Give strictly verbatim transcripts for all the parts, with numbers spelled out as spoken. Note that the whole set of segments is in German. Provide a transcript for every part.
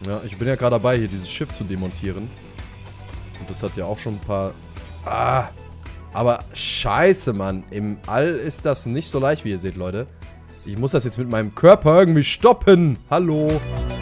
Ja, ich bin ja gerade dabei, hier dieses Schiff zu demontieren. Und das hat ja auch schon ein paar... Ah! Aber scheiße, Mann. Im All ist das nicht so leicht, wie ihr seht, Leute. Ich muss das jetzt mit meinem Körper irgendwie stoppen. Hallo.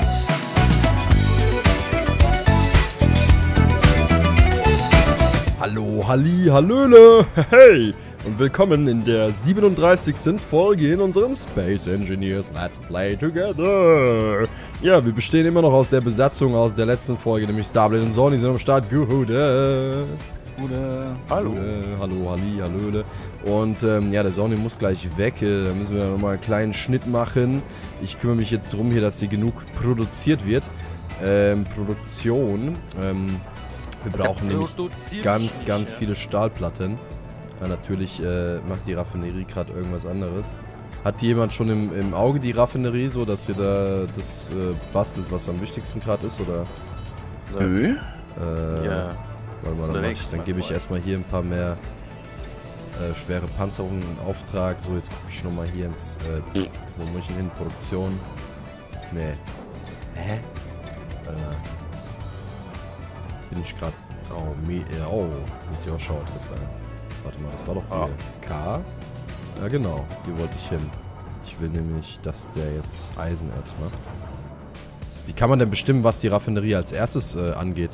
Hallo, Halli, Hallöle. Hey. Und willkommen in der siebenunddreißigsten Folge in unserem Space Engineers Let's Play Together. Ja, wir bestehen immer noch aus der Besatzung aus der letzten Folge, nämlich Starblade und Sony sind am Start. Gude. Gute. Hallo. Gude. Hallo, Halli, Hallöle. Und ähm, ja, der Sony muss gleich weg. Äh, da müssen wir nochmal einen kleinen Schnitt machen. Ich kümmere mich jetzt darum hier, dass hier genug produziert wird. Ähm, Produktion. Ähm, wir brauchen nämlich ganz, ganz viele Stahlplatten. Ja, natürlich äh, macht die Raffinerie gerade irgendwas anderes. Hat jemand schon im, im Auge die Raffinerie, so dass ihr da das äh, bastelt, was am wichtigsten gerade ist, oder? Nö. Äh, Ja. Warte mal, dann, ich, dann gebe ich erstmal hier ein paar mehr äh, schwere Panzerungen in Auftrag. So, jetzt gucke ich nochmal hier ins, äh, wo muss ich denn hin? Produktion. Nee. Hä? Äh, bin ich gerade, oh, Me oh, Meteorschauer trifft ein. Warte mal, das war doch hier. Ah. K? Ja, genau. Hier wollte ich hin. Ich will nämlich, dass der jetzt Eisenerz macht. Wie kann man denn bestimmen, was die Raffinerie als erstes äh, angeht?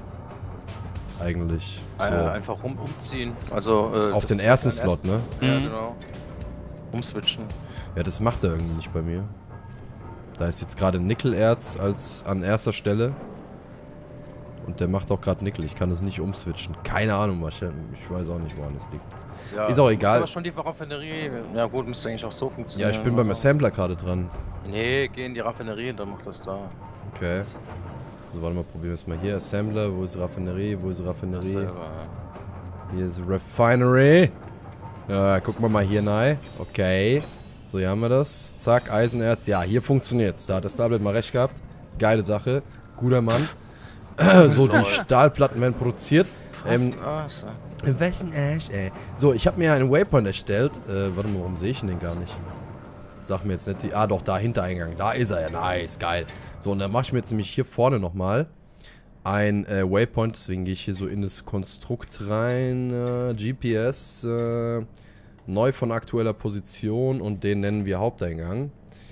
Eigentlich. So. Äh, einfach rum umziehen. Also, äh, auf den ersten Slot, ne? Ja, mhm. Genau. Umswitchen. Ja, das macht er irgendwie nicht bei mir. Da ist jetzt gerade Nickelerz als an erster Stelle. Und der macht auch gerade Nickel. Ich kann das nicht umswitchen. Keine Ahnung, was ich, ich weiß auch nicht, woran es liegt. Ja, ist auch egal. Aber schon die Raffinerie. Ja gut, müsste eigentlich auch so funktionieren. Ja, ich bin beim Assembler gerade dran. Nee, geh in die Raffinerie und dann mach das da. Okay. So, warte mal, probieren wir es mal hier. Assembler, wo ist Raffinerie? Wo ist Raffinerie? Selber, hier ist Refinery. Ja, gucken wir mal hier rein. Okay. So, hier haben wir das. Zack, Eisenerz. Ja, hier funktioniert's. Da hat der Starblade mal recht gehabt. Geile Sache. Guter Mann. So, die Stahlplatten werden produziert. Ähm, Wessen Arsch, ey. So, ich habe mir einen Waypoint erstellt. Äh, warte mal, warum sehe ich den gar nicht? Sag mir jetzt nicht die... Ah, doch, da, Hintereingang. Da ist er ja. Nice, geil. So, und dann mache ich mir jetzt nämlich hier vorne nochmal ein äh, Waypoint. Deswegen gehe ich hier so in das Konstrukt rein. Äh, G P S. Äh, neu von aktueller Position. Und den nennen wir Haupteingang.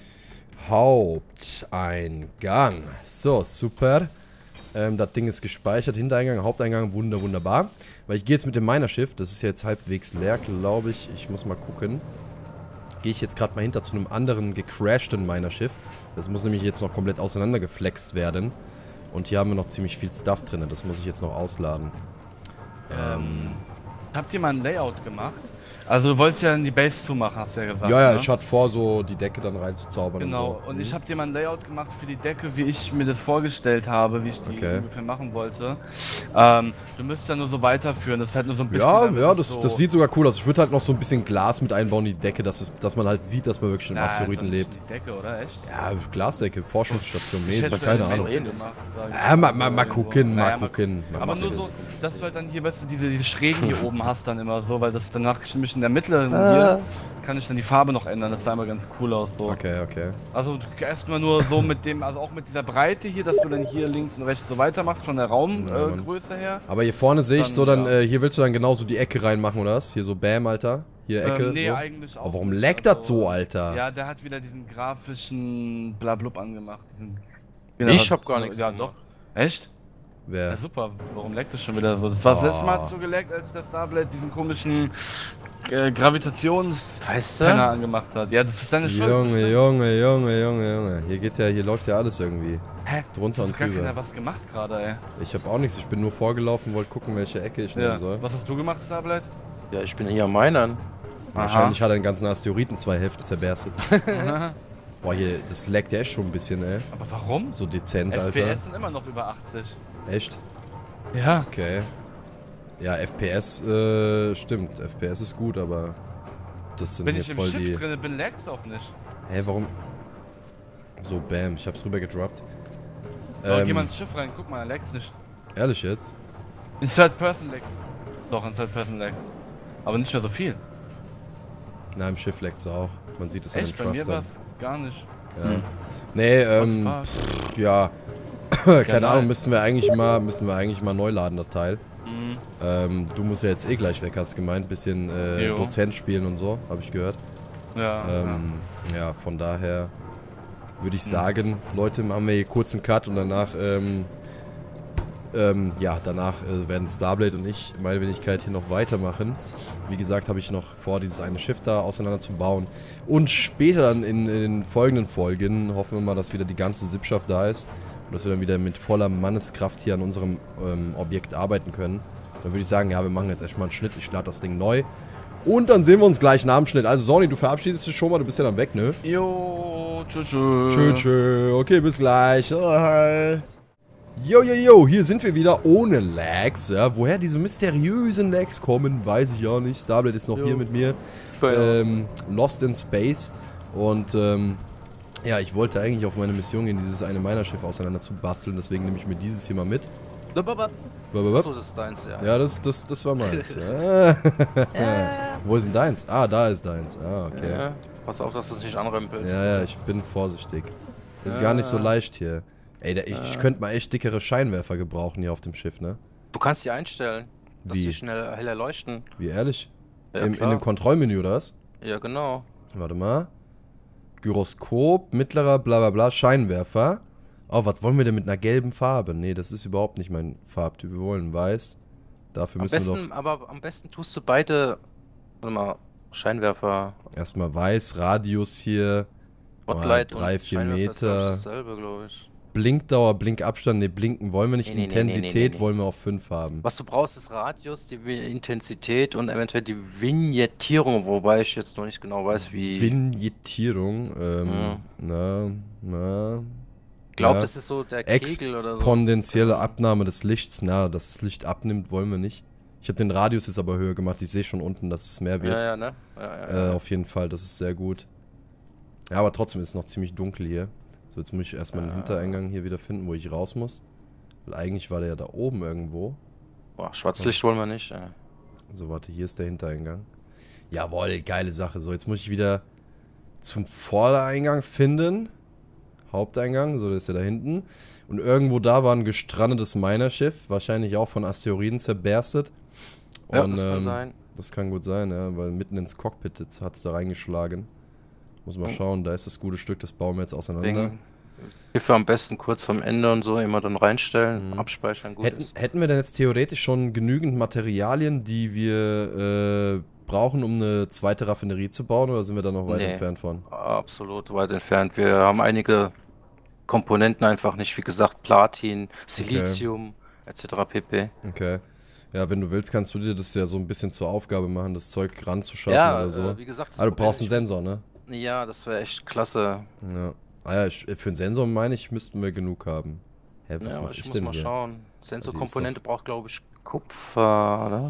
Haupteingang. So, super. Ähm, das Ding ist gespeichert. Hintereingang, Haupteingang, wunder, wunderbar. Weil ich gehe jetzt mit dem Minerschiff. Das ist jetzt halbwegs leer, glaube ich. Ich muss mal gucken. Gehe ich jetzt gerade mal hinter zu einem anderen gecrashten Minerschiff. Das muss nämlich jetzt noch komplett auseinandergeflext werden. Und hier haben wir noch ziemlich viel Stuff drin. Das muss ich jetzt noch ausladen. Ähm, habt ihr mal ein Layout gemacht? Also du wolltest ja in die Base zumachen, hast du ja gesagt. Ja, ja, ne? ich hatte vor, so die Decke dann reinzuzaubern. Genau, und, so. und ich habe dir mal ein Layout gemacht für die Decke, wie ich mir das vorgestellt habe, wie ich die okay. ungefähr machen wollte. Ähm, du müsst ja nur so weiterführen, das ist halt nur so ein bisschen... Ja, ja, das, so das sieht sogar cool aus. Ich würde halt noch so ein bisschen Glas mit einbauen in die Decke, dass, es, dass man halt sieht, dass man wirklich im Asteroiden lebt. Die Decke, oder? Echt? Ja, Glasdecke, Forschungsstation, mäßig, keine Ahnung. Eh gemacht, ja, mal, mal, mal gucken, mal naja, gucken. Mal aber nur so, dass du halt dann hier, weißt du, diese, diese Schrägen hier oben hast dann immer so, weil das danach nämlich in der Mitte hier kann ich dann die Farbe noch ändern, das sah immer ganz cool aus so. Okay, okay. Also erstmal nur so mit dem, also auch mit dieser Breite hier, dass du dann hier links und rechts so weitermachst von der Raumgröße äh, her. Aber hier vorne sehe ich dann, so dann, ja. äh, hier willst du dann genauso die Ecke reinmachen, oder was? Hier so Bam, Alter. Hier Ecke, ähm, nee, so. Eigentlich auch. Aber warum leckt das so, Alter? Ja, der hat wieder diesen grafischen Blablub angemacht. Diesen, ich hab gar nichts. Ja, doch. Echt? Wer? Ja, super. Warum leckt das schon wieder so? Das war das oh. letzte Mal so geleckt, als der Starblade diesen komischen äh, Gravitations-Scanner angemacht hat. Ja, das ist deine Schuld. Junge, Junge, Junge, Junge, Junge. Hier geht ja, hier läuft ja alles irgendwie. Hä? Drunter und drüber. Ich hab gar keiner was gemacht gerade, ey. Ich hab auch nichts. Ich bin nur vorgelaufen, wollte gucken, welche Ecke ich ja. nehmen soll. Was hast du gemacht, Starblade? Ja, ich bin hier am Minern. Wahrscheinlich hat er den ganzen Asteroiden zwei Hälften zerberstet. Boah, hier, das leckt ja echt schon ein bisschen, ey. Aber warum? So dezent, Alter. F P S sind immer noch über achtzig. Echt? Ja. Okay. Ja, F P S, äh, stimmt. F P S ist gut, aber das sind Wenn hier ich im voll Schiff die... drin bin, lag's auch nicht. Hä, warum? So, bam, ich hab's rüber gedroppt. Oh, ähm, geh mal ins Schiff rein, guck mal, er lag's nicht. Ehrlich jetzt? In Third Person lag's. Doch, in Third Person lag's. Aber nicht mehr so viel. Na, im Schiff leckt's auch. Man sieht es an dem Echt? Bei mir war's gar nicht. Ja. Hm. Nee, ähm, pff, ja, Keine ja, Ahnung, nice. müssten wir eigentlich mal, müssten wir eigentlich mal neu laden, das Teil. Mhm. Ähm, du musst ja jetzt eh gleich weg, hast gemeint. Bisschen äh, Dozent spielen und so, habe ich gehört. Ja, ähm, ja. ja, von daher würde ich Mhm. sagen, Leute, machen wir hier kurz einen Cut und danach, ähm, ähm, ja, danach äh, werden Starblade und ich, meine Wenigkeit, hier noch weitermachen. Wie gesagt, habe ich noch vor, dieses eine Schiff da auseinander zu bauen. Und später dann in, in den folgenden Folgen hoffen wir mal, dass wieder die ganze Sippschaft da ist. Und dass wir dann wieder mit voller Manneskraft hier an unserem ähm, Objekt arbeiten können. Dann würde ich sagen, ja, wir machen jetzt erstmal einen Schnitt. Ich lade das Ding neu. Und dann sehen wir uns gleich nach dem Schnitt. Also, Sonny, du verabschiedest dich schon mal. Du bist ja dann weg, ne? Jo, tschüss. Tschüss. Tschö, tschö. Okay, bis gleich. Hi. Jo, jo, jo, hier sind wir wieder ohne Lags. Ja, woher diese mysteriösen Lags kommen, weiß ich auch nicht. Starblade ist noch jo. hier mit mir. Ähm, Lost in Space. Und, ähm, ja, ich wollte eigentlich auf meine Mission gehen, dieses eine Minerschiff auseinander zu basteln. Deswegen nehme ich mir dieses hier mal mit. So, das ist deins, ja. Ja, das, das, das war meins. Ja. Wo ist denn deins? Ah, da ist deins. Ah, okay. Ja, pass auf, dass du es nicht anrempelst. Ja, ja, ich bin vorsichtig. Ist ja. gar nicht so leicht hier. Ey, da, ich, ja. ich könnte mal echt dickere Scheinwerfer gebrauchen hier auf dem Schiff, ne? Du kannst die einstellen, dass Wie? die schnell heller leuchten. Wie, ehrlich? Ja, Im, in dem Kontrollmenü, oder was? Ja, genau. Warte mal. Gyroskop, mittlerer, bla bla bla, Scheinwerfer. Oh, was wollen wir denn mit einer gelben Farbe? Nee, das ist überhaupt nicht mein Farbtyp. Wir wollen weiß. Dafür am müssen besten, wir doch... Aber am besten tust du beide... Warte mal, Scheinwerfer... Erstmal weiß, Radius hier... Spotlight drei, und vier Scheinwerfer Meter. ist dasselbe, glaube ich. Blinkdauer, Blinkabstand, ne, blinken wollen wir nicht. Nee, nee, Intensität nee, nee, nee, nee. wollen wir auf fünf haben. Was du brauchst, ist Radius, die Intensität und eventuell die Vignettierung, wobei ich jetzt noch nicht genau weiß, wie... Vignettierung, ähm, ja. na, na... Ich glaube, ja. das ist so der Kegel oder so. Exponentielle Abnahme des Lichts, na, dass das Licht abnimmt, wollen wir nicht. Ich habe den Radius jetzt aber höher gemacht, ich sehe schon unten, dass es mehr wird. Ja, ja, ne? Ja, ja, äh, ja. Auf jeden Fall, das ist sehr gut. Ja, aber trotzdem ist es noch ziemlich dunkel hier. So, jetzt muss ich erstmal den Hintereingang hier wieder finden, wo ich raus muss. Weil eigentlich war der ja da oben irgendwo. Boah, Schwarzlicht wollen wir nicht. Ja. So, warte, hier ist der Hintereingang. Jawohl, geile Sache. So, jetzt muss ich wieder zum Vordereingang finden. Haupteingang, so, der ist ja da hinten. Und irgendwo da war ein gestrandetes Minerschiff. Wahrscheinlich auch von Asteroiden zerberstet. Ja, Und, das kann ähm, sein. Das kann gut sein, ja, weil mitten ins Cockpit hat es da reingeschlagen. Muss mal schauen, da ist das gute Stück, das bauen wir jetzt auseinander. Schiffe am besten kurz vom Ende und so immer dann reinstellen, mhm. abspeichern, gut hätten, ist. Hätten wir denn jetzt theoretisch schon genügend Materialien, die wir äh, brauchen, um eine zweite Raffinerie zu bauen, oder sind wir da noch weit nee, entfernt von? Absolut weit entfernt. Wir haben einige Komponenten einfach nicht, wie gesagt, Platin, Silizium, okay. et cetera pp. Okay. Ja, wenn du willst, kannst du dir das ja so ein bisschen zur Aufgabe machen, das Zeug ranzuschaffen ja, oder so. Äh, wie gesagt, aber du brauchst einen Sensor, ne? Ja, das wäre echt klasse. Ja. Ah ja, für einen Sensor meine ich, müssten wir genug haben. Hä, was ja, mach ich, ich muss denn mal hier? schauen. Sensorkomponente braucht, glaube ich, Kupfer, oder?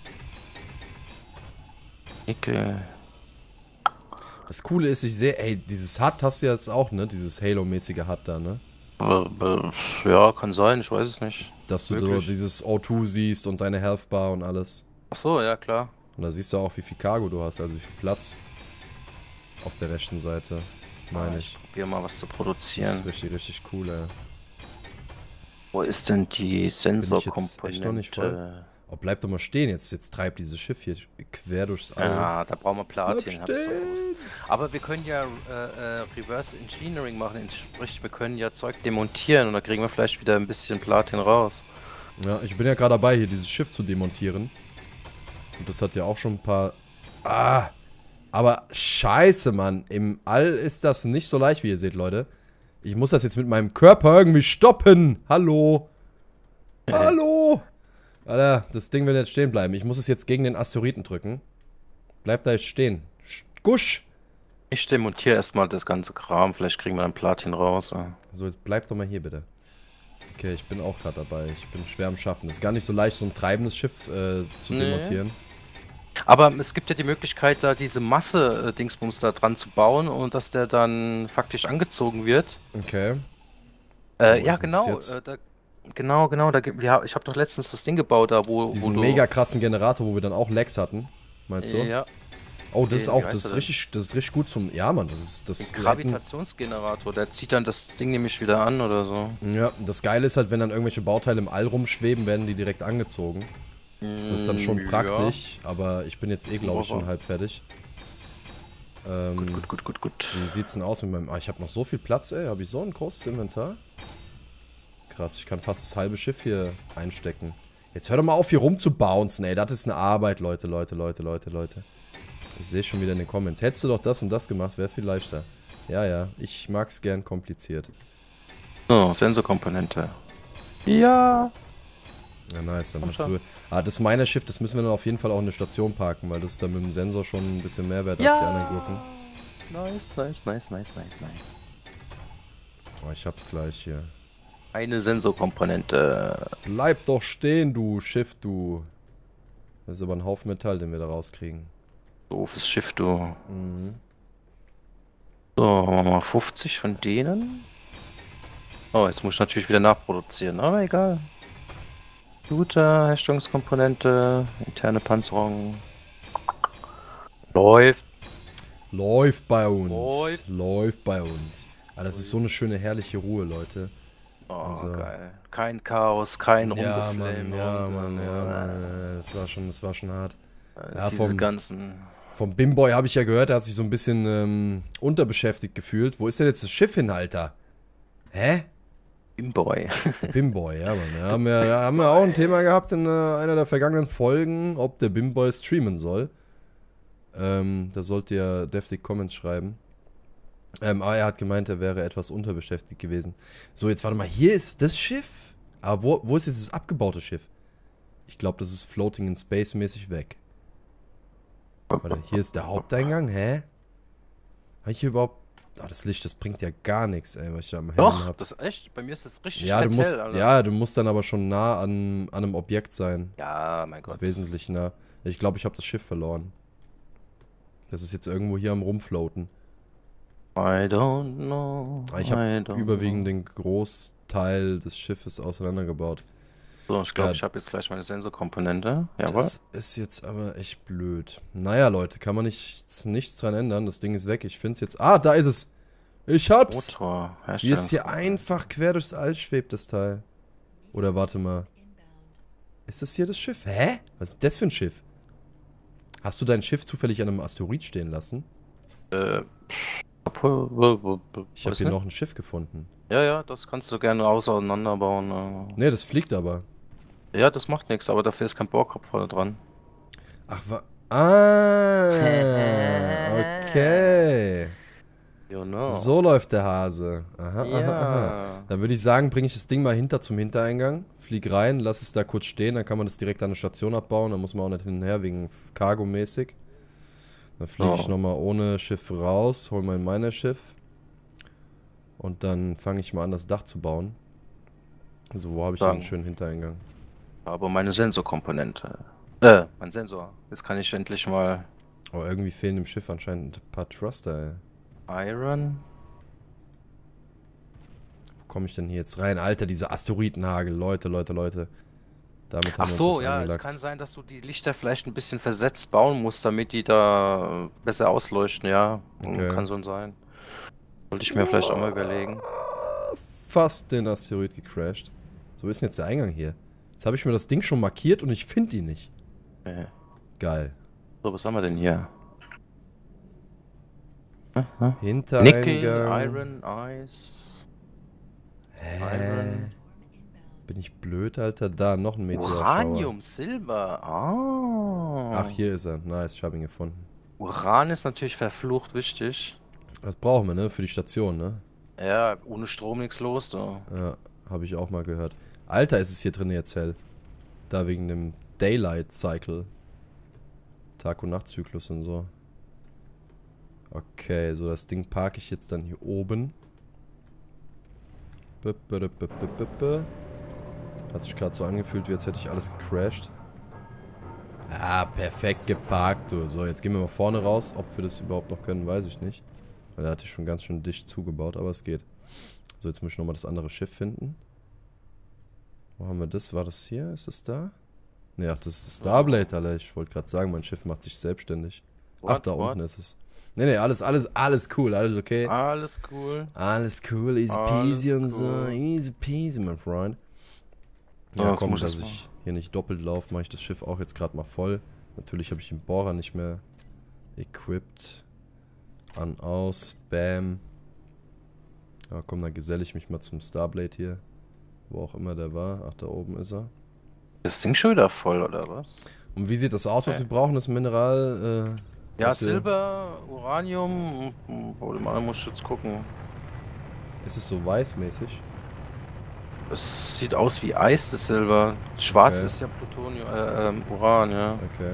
Nickel. Das Coole ist, ich sehe, ey, dieses H U D hast du jetzt auch, ne? Dieses Halo-mäßige H U D da, ne? Ja, kann sein, ich weiß es nicht. Dass du so dieses O zwei siehst und deine Health Bar und alles. Ach so, ja klar. Und da siehst du auch, wie viel Cargo du hast, also wie viel Platz. Auf der rechten Seite, meine ich. Ich probiere mal was zu produzieren. Das ist richtig, richtig cool, ey. Wo ist denn die Sensorkomponente? Oh, bleib doch mal stehen, jetzt, jetzt treibt dieses Schiff hier quer durchs All. Ja, da brauchen wir Platin, hab ich so gewusst. Aber wir können ja äh, äh, Reverse Engineering machen, sprich, wir können ja Zeug demontieren und da kriegen wir vielleicht wieder ein bisschen Platin raus. Ja, ich bin ja gerade dabei, hier dieses Schiff zu demontieren. Und das hat ja auch schon ein paar... Ah! Aber scheiße, Mann. Im All ist das nicht so leicht, wie ihr seht, Leute. Ich muss das jetzt mit meinem Körper irgendwie stoppen. Hallo? Hallo? Alter, das Ding will jetzt stehen bleiben. Ich muss es jetzt gegen den Asteroiden drücken. Bleib da jetzt stehen. Gusch! Ich demontiere erstmal das ganze Kram. Vielleicht kriegen wir dann Platin raus. Ja. So, jetzt bleib doch mal hier, bitte. Okay, ich bin auch gerade dabei. Ich bin schwer am Schaffen. Es ist gar nicht so leicht, so ein treibendes Schiff äh, zu nee. demontieren. Aber es gibt ja die Möglichkeit, da diese Masse-Dingsbums da dran zu bauen und dass der dann faktisch angezogen wird. Okay. Äh, ja, genau. Äh, da, genau, genau. Da, ja, ich habe doch letztens das Ding gebaut, da wo. Diesen wo mega krassen Generator, wo wir dann auch Lags hatten. Meinst du? Ja. Oh, das den, ist auch, das ist richtig, das ist richtig gut zum, ja Mann, das ist, das... Den Gravitationsgenerator, der zieht dann das Ding nämlich wieder an oder so. Ja, das Geile ist halt, wenn dann irgendwelche Bauteile im All rumschweben, werden die direkt angezogen. Das ist dann schon Mm, praktisch, ja. Aber ich bin jetzt eh, glaube ich, Aber- schon halb fertig. Ähm, Gut, gut, gut, gut. Wie sieht's denn aus mit meinem... Ah, ich habe noch so viel Platz, ey. Habe ich so ein großes Inventar? Krass, ich kann fast das halbe Schiff hier einstecken. Jetzt hör doch mal auf, hier rumzubouncen, ey. Das ist eine Arbeit, Leute, Leute, Leute, Leute, Leute. Ich sehe schon wieder in den Comments. Hättest du doch das und das gemacht, wäre viel leichter. Ja, ja. Ich mag's gern kompliziert. So, Sensorkomponente. Ja. Ja, nice. Dann Komm hast schon. du... Ah, das meiner Schiff, das müssen wir dann auf jeden Fall auch in eine Station parken, weil das ist dann mit dem Sensor schon ein bisschen mehr wert Ja. als die anderen Gurken. Nice, nice, nice, nice, nice, nice. Oh, ich hab's gleich hier. Eine Sensorkomponente. Bleib doch stehen, du Schiff, du. Das ist aber ein Haufen Metall, den wir da rauskriegen. Doofes Schiff, du. Mhm. So, machen wir mal fünfzig von denen. Oh, jetzt muss ich natürlich wieder nachproduzieren, aber egal. Computer, Herstellungskomponente, interne Panzerung. Läuft. Läuft bei uns. Läuft. Läuft bei uns. Ah, das ist so eine schöne, herrliche Ruhe, Leute. Oh, Also- geil. Kein Chaos, kein Ja, Rumgeflamme. Mann, ja, und, Mann, ja, äh, Mann. Das war schon, das war schon hart. äh, Ja, diese vom- ganzen... Vom Bimboy habe ich ja gehört, der hat sich so ein bisschen ähm, unterbeschäftigt gefühlt. Wo ist denn jetzt das Schiff hin, Alter? Hä? Imboy. Bimboy, ja, Mann. Ja, haben, wir, ja, haben wir auch ein Thema gehabt in äh, einer der vergangenen Folgen, ob der Bimboy streamen soll. Ähm, da sollt ihr deftig Comments schreiben. Ähm, aber er hat gemeint, er wäre etwas unterbeschäftigt gewesen. So, jetzt warte mal, hier ist das Schiff. Aber wo, wo ist jetzt das abgebaute Schiff? Ich glaube, das ist Floating in Space mäßig weg. Warte, hier ist der Haupteingang, hä? Habe ich hier überhaupt... Ah, das Licht, das bringt ja gar nichts, ey, was ich da am Handy Doch, hab. das echt. Bei mir ist das richtig Ja, du fett musst, hell, Alter. ja, du musst dann aber schon nah an, an einem Objekt sein. Ja, mein Also Gott. wesentlich nah. Ich glaube, ich habe das Schiff verloren. Das ist jetzt irgendwo hier am Rumfloaten. I don't know. Ah, Ich I habe don't überwiegend know. den Großteil des Schiffes auseinandergebaut. So, ich glaube, Ja. ich habe jetzt gleich meine Sensorkomponente. Jawohl. Das ist jetzt aber echt blöd. Naja, Leute, kann man nichts, nichts dran ändern. Das Ding ist weg. Ich finde es jetzt... Ah, da ist es. Ich hab's. Motor. Wie es hier Herstellungskomponente. einfach quer durchs All schwebt, das Teil. Oder warte mal. Ist das hier das Schiff? Hä? Was ist das für ein Schiff? Hast du dein Schiff zufällig an einem Asteroid stehen lassen? Äh, Ich habe hier noch ein Schiff gefunden. Ja, ja, das kannst du gerne auseinanderbauen. äh. Ne, das fliegt aber. Ja, das macht nichts, aber dafür ist kein Bohrkopf vorne dran. Ach, wa... Ah, okay. You know. So läuft der Hase. Aha, aha, aha. Ja. Dann würde ich sagen, bringe ich das Ding mal hinter zum Hintereingang. Flieg rein, lass es da kurz stehen, dann kann man das direkt an der Station abbauen. Dann muss man auch nicht hin und her wegen Cargo-mäßig. Dann fliege ich Oh. nochmal ohne Schiff raus, hol mein meiner Schiff. Und dann fange ich mal an, das Dach zu bauen. So, wo habe ich Dann. einen schönen Hintereingang? Aber meine Sensorkomponente. Äh, mein Sensor. Jetzt kann ich endlich mal Oh, irgendwie fehlen dem Schiff anscheinend ein paar Thruster, ey. Iron. Wo komme ich denn hier jetzt rein? Alter, diese Asteroidenhagel. Leute, Leute, Leute. Damit haben Ach wir uns so, was ja, es angelagt. kann sein, dass du die Lichter vielleicht ein bisschen versetzt bauen musst, damit die da äh, besser ausleuchten, ja. Okay. Kann so sein. Wollte ich mir vielleicht auch mal überlegen. Fast den Asteroid gecrashed. So, wo ist denn jetzt der Eingang hier? Jetzt habe ich mir das Ding schon markiert und ich finde ihn nicht. Äh, Geil. So, was haben wir denn hier? Nickel, Hintereingang. Iron, Eis. Hä? Iron. Bin ich blöd, Alter? Da, noch ein Meteorschauer. Uranium, Silber. Ah. Ach, hier ist er. Nice, ich habe ihn gefunden. Uran ist natürlich verflucht wichtig. Das brauchen wir, ne? Für die Station, ne? Ja, ohne Strom nichts los, du. Ja, habe ich auch mal gehört. Alter, ist es hier drin jetzt hell. Da wegen dem Daylight Cycle. Tag- und Nachtzyklus und so. Okay, so das Ding parke ich jetzt dann hier oben. B -b -b -b -b -b. Hat sich gerade so angefühlt, wie als hätte ich alles gecrashed. Ah, perfekt geparkt, du. So, jetzt gehen wir mal vorne raus. Ob wir das überhaupt noch können, weiß ich nicht. Weil da hatte ich schon ganz schön dicht zugebaut, aber es geht. So, jetzt muss ich nochmal das andere Schiff finden. Wo haben wir das? War das hier? Ist das da? Ne, ach, das ist das Starblade, Alter. Ich wollte gerade sagen, mein Schiff macht sich selbstständig. Ach, da what? Unten ist es. Ne, ne, alles, alles, alles cool, alles okay. Alles cool. Alles cool, easy peasy und so. Easy peasy, my friend. Ja, ja komm, dass ich hier nicht doppelt laufe, mache ich das Schiff auch jetzt gerade mal voll. Natürlich habe ich den Bohrer nicht mehr equipped. An, aus, bam. Ja, komm, dann geselle ich mich mal zum Starblade hier. Wo auch immer der war. Ach, da oben ist er. Das Ding schon wieder voll, oder was? Und wie sieht das aus, was okay. wir brauchen, das Mineral? Äh, ja, Silber, Uranium. Oh, mal muss ich jetzt gucken. Ist es so weißmäßig? Es sieht aus wie Eis, das Silber. Schwarz okay. ist ja Plutonium, äh, ähm, Uran, ja. Okay.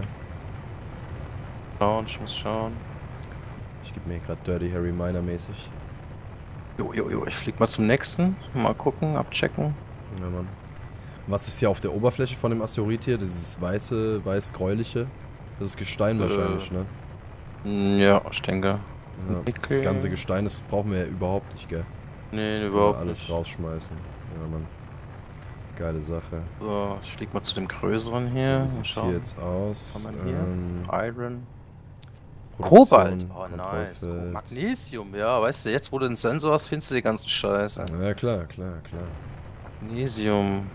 Schauen, ich muss schauen. Ich gebe mir gerade Dirty Harry Miner mäßig. Jo, jo, jo, ich flieg mal zum nächsten. Mal gucken, abchecken. Ja, Mann. Was ist hier auf der Oberfläche von dem Asteroid hier? Dieses weiße, weiß-gräuliche? Das ist Gestein äh, wahrscheinlich, ne? Ja, ich denke. Ja, das ganze Gestein, das brauchen wir ja überhaupt nicht, gell? Nee, überhaupt alles nicht. Alles rausschmeißen. Ja, Mann. Geile Sache. So, ich flieg mal zu dem größeren hier. So, wie sieht's hier jetzt aus? Ähm, Iron. Kobalt. Oh, nice. Magnesium, ja, weißt du, jetzt wo du den Sensor hast, findest du die ganzen Scheiße. Ja, klar, klar, klar. Magnesium.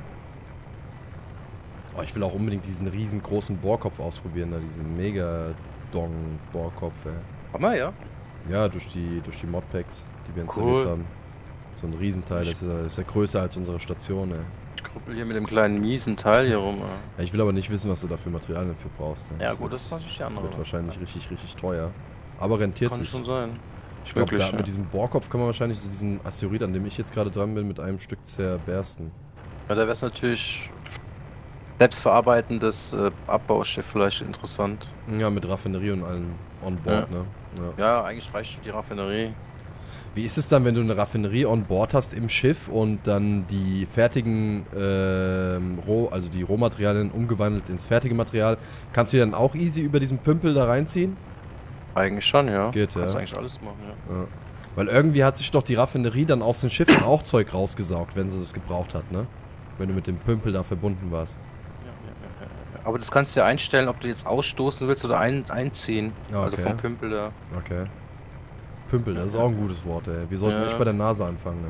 Oh, ich will auch unbedingt diesen riesengroßen Bohrkopf ausprobieren, da diesen Mega-Dong-Bohrkopf, ey. Haben wir, ja? Ja, durch die, durch die Modpacks, die wir installiert cool. haben. So ein Riesenteil, das ist, das ist ja größer als unsere Station, ey. Ich krüppel hier mit dem kleinen miesen Teil hier rum, ey. Ja, ich will aber nicht wissen, was du da für Materialien dafür brauchst. Ey. Ja, das gut, das ist natürlich die andere. Wird wahrscheinlich ja. richtig, richtig teuer. Aber rentiert kann sich. Kann schon sein. Ich glaube, ja. mit diesem Bohrkopf kann man wahrscheinlich so diesen Asteroid, an dem ich jetzt gerade dran bin, mit einem Stück zerbersten. Ja, da wäre es natürlich selbstverarbeitendes äh, Abbauschiff vielleicht interessant. Ja, mit Raffinerie und allem on board, ja. ne? Ja. ja, eigentlich reicht schon die Raffinerie. Wie ist es dann, wenn du eine Raffinerie on board hast im Schiff und dann die fertigen ähm, Roh, also die Rohmaterialien umgewandelt ins fertige Material, kannst du die dann auch easy über diesen Pümpel da reinziehen? Eigentlich schon, ja. Geht, kannst ja. eigentlich alles machen, ja. ja. Weil irgendwie hat sich doch die Raffinerie dann aus den Schiffen auch Zeug rausgesaugt, wenn sie es gebraucht hat, ne? Wenn du mit dem Pümpel da verbunden warst. Ja, ja, ja, ja. Aber das kannst du ja einstellen, ob du jetzt ausstoßen willst oder ein, einziehen. Okay. Also vom Pümpel da. Okay. Pümpel, das ist auch ein gutes Wort, ey. Wir sollten ja. echt bei der NASA anfangen,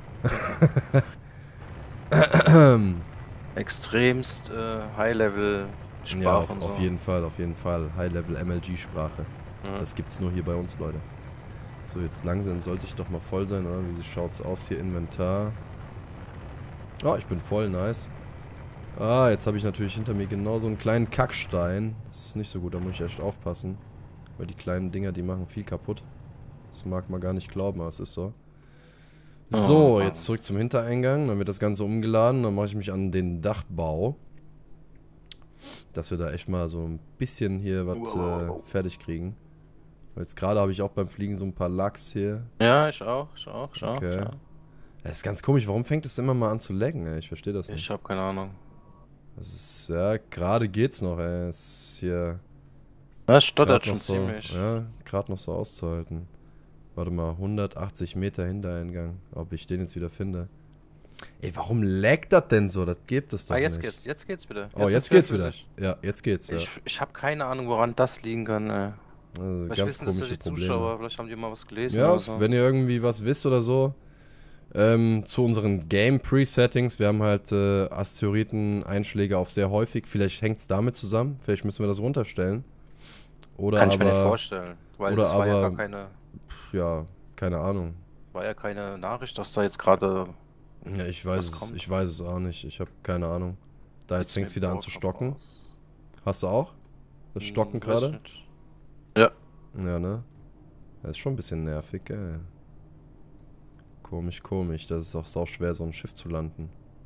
ne? Extremst äh, High-Level-Sprache ja, auf, und so. auf jeden Fall, auf jeden Fall. High-Level-M L G-Sprache. Ja. Das gibt's nur hier bei uns, Leute. So, jetzt langsam sollte ich doch mal voll sein, oder? Wie schaut's aus hier? Inventar. Oh, ich bin voll, nice. Ah, jetzt habe ich natürlich hinter mir genau so einen kleinen Kackstein. Das ist nicht so gut, da muss ich echt aufpassen. Weil die kleinen Dinger, die machen viel kaputt. Das mag man gar nicht glauben, aber es ist so. So, jetzt zurück zum Hintereingang. Dann wird das Ganze umgeladen. Dann mache ich mich an den Dachbau. Dass wir da echt mal so ein bisschen hier was äh, fertig kriegen. Jetzt gerade habe ich auch beim Fliegen so ein paar Lachs hier. Ja, ich auch, ich auch, ich auch. Okay. Ja. Das ist ganz komisch. Warum fängt es immer mal an zu laggen, ey? Ich verstehe das nicht. Ich habe keine Ahnung. Das ist, ja, gerade geht's noch, ey. Es ist hier... Das stottert schon so, ziemlich. Ja, gerade noch so auszuhalten. Warte mal, hundertachtzig Meter Hintereingang. Ob ich den jetzt wieder finde. Ey, warum laggt das denn so? Das gibt es doch ah, jetzt nicht. geht's, jetzt geht's wieder. Jetzt oh, jetzt geht's wieder. Ja, jetzt geht's, ja. Ich, ich habe keine Ahnung, woran das liegen kann, ey. Also vielleicht wissen das ja die Probleme. Zuschauer, vielleicht haben die mal was gelesen ja, oder so. Wenn ihr irgendwie was wisst oder so, ähm, zu unseren Game-Pre-Settings, wir haben halt äh, Asteroiden-Einschläge auf sehr häufig, vielleicht hängt es damit zusammen, vielleicht müssen wir das runterstellen. Oder kann ich aber, mir nicht vorstellen, weil oder das war aber, ja gar keine... Ja, keine Ahnung. War ja keine Nachricht, dass da jetzt gerade... Ja, ich weiß es, ich weiß es auch nicht, ich habe keine Ahnung. Da jetzt fängt es wieder an zu stocken. Aus. Hast du auch? Das Stocken hm, gerade? Ja. Ja, ne? Das ist schon ein bisschen nervig, ey. Komisch, komisch. Das ist auch sau schwer, so ein Schiff zu landen.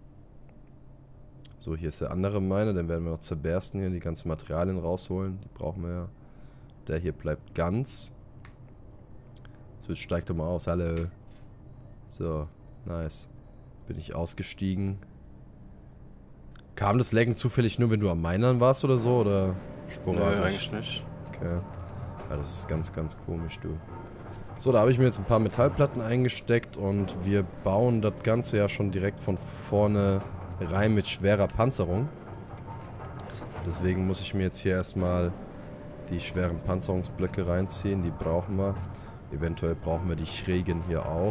So, hier ist der andere Miner. Den werden wir noch zerbersten hier. Die ganzen Materialien rausholen. Die brauchen wir ja. Der hier bleibt ganz. So, jetzt steigt er mal aus. Hallo. So, nice. Bin ich ausgestiegen. Kam das Laggen zufällig nur, wenn du am Minern warst oder so? Oder sporadisch? Nee, eigentlich nicht. Okay. Ja, das ist ganz, ganz komisch, du. So, da habe ich mir jetzt ein paar Metallplatten eingesteckt und wir bauen das Ganze ja schon direkt von vorne rein mit schwerer Panzerung. Deswegen muss ich mir jetzt hier erstmal die schweren Panzerungsblöcke reinziehen. Die brauchen wir. Eventuell brauchen wir die schrägen hier auch.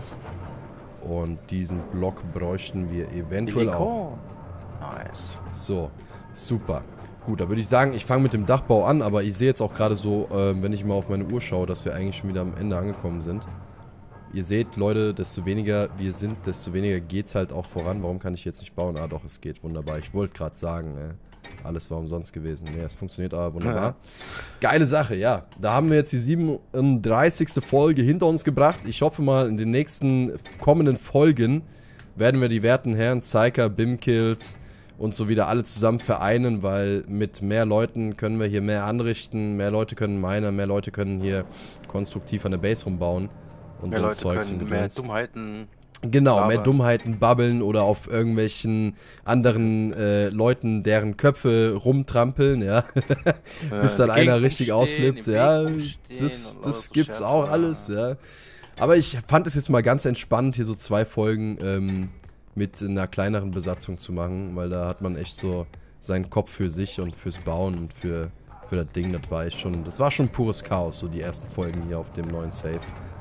Und diesen Block bräuchten wir eventuell auch. Nice. So, super. Gut, da würde ich sagen, ich fange mit dem Dachbau an, aber ich sehe jetzt auch gerade so, äh, wenn ich mal auf meine Uhr schaue, dass wir eigentlich schon wieder am Ende angekommen sind. Ihr seht, Leute, desto weniger wir sind, desto weniger geht es halt auch voran. Warum kann ich jetzt nicht bauen? Ah doch, es geht wunderbar. Ich wollte gerade sagen, äh, alles war umsonst gewesen. Ne, es funktioniert aber wunderbar. Ja. Geile Sache, ja. Da haben wir jetzt die siebenunddreißigste Folge hinter uns gebracht. Ich hoffe mal, in den nächsten kommenden Folgen werden wir die werten Herren Psyker, Bimkills und so wieder alle zusammen vereinen, weil mit mehr Leuten können wir hier mehr anrichten, mehr Leute können meinen, mehr Leute können hier konstruktiv an der Base rumbauen und mehr so ein Leute Zeugs können und mehr Gedöns. Dummheiten. Genau, aber mehr Dummheiten babbeln oder auf irgendwelchen anderen äh, Leuten, deren Köpfe rumtrampeln, ja. Bis dann einer richtig ausflippt, ja. Das, das gibt's auch alles, ja. Aber ich fand es jetzt mal ganz entspannt, hier so zwei Folgen ähm, mit einer kleineren Besatzung zu machen, weil da hat man echt so seinen Kopf für sich und fürs Bauen und für, für das Ding, das war echt schon, das war schon pures Chaos, so die ersten Folgen hier auf dem neuen Save.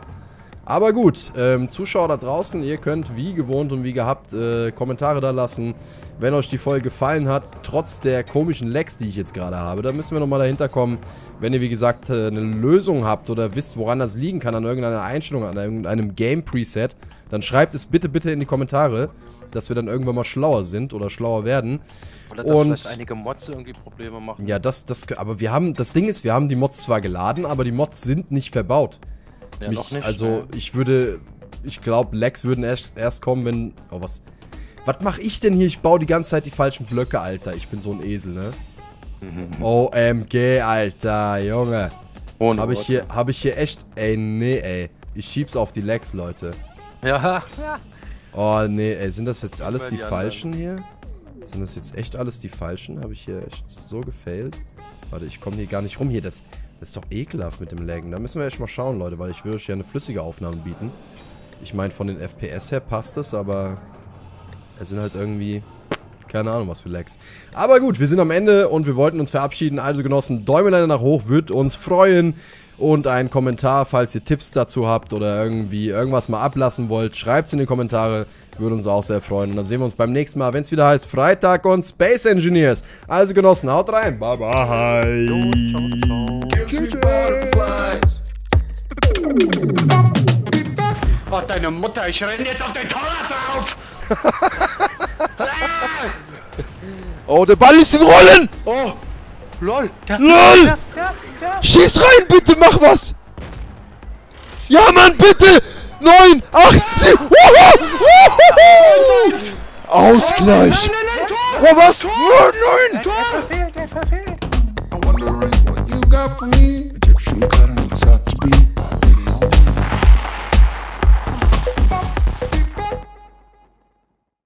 Aber gut, ähm, Zuschauer da draußen, ihr könnt wie gewohnt und wie gehabt äh, Kommentare da lassen, wenn euch die Folge gefallen hat, trotz der komischen Lags, die ich jetzt gerade habe. Da müssen wir nochmal dahinter kommen, wenn ihr wie gesagt äh, eine Lösung habt oder wisst, woran das liegen kann, an irgendeiner Einstellung, an irgendeinem Game-Preset, dann schreibt es bitte, bitte in die Kommentare, dass wir dann irgendwann mal schlauer sind oder schlauer werden. Oder dass und vielleicht einige Mods irgendwie Probleme machen. Ja, das, das, aber wir haben, das Ding ist, wir haben die Mods zwar geladen, aber die Mods sind nicht verbaut. Ja, Mich, noch nicht. Also, ne? ich würde, ich glaube, Lags würden erst, erst kommen, wenn, oh, was, was mache ich denn hier? Ich baue die ganze Zeit die falschen Blöcke, Alter. Ich bin so ein Esel, ne? Mhm. O M G, Alter, Junge. Ohne Habe ich hier, habe ich hier echt, ey, nee, ey. Ich schieb's auf die Lags, Leute. Ja, ja. Oh, nee, ey, sind das jetzt alles die, die falschen hier? Sind das jetzt echt alles die falschen? Habe ich hier echt so gefailt? Warte, ich komme hier gar nicht rum. Hier, das, das ist doch ekelhaft mit dem Laggen. Da müssen wir echt mal schauen, Leute, weil ich würde euch ja eine flüssige Aufnahme bieten. Ich meine, von den F P S her passt das, aber es sind halt irgendwie, keine Ahnung, was für Lags. Aber gut, wir sind am Ende und wir wollten uns verabschieden. Also, Genossen, Däumelein nach hoch, würde uns freuen. Und ein Kommentar, falls ihr Tipps dazu habt oder irgendwie irgendwas mal ablassen wollt, schreibt es in die Kommentare, würde uns auch sehr freuen. Und dann sehen wir uns beim nächsten Mal, wenn es wieder heißt Freitag und Space Engineers. Also Genossen, haut rein. Bye bye. Ciao, ciao, ciao. Oh, deine Mutter, ich renne jetzt auf den Torwart drauf. Oh, der Ball ist im Rollen. Oh, lol. Da, lol. Da, da, da. Schieß rein, bitte, mach was. Ja, Mann, bitte. Neun, acht, sieben. Ausgleich. Oh, was? Oh, nein. Tor. I wonder what you got for me. Egyptian pattern, it's hard to be.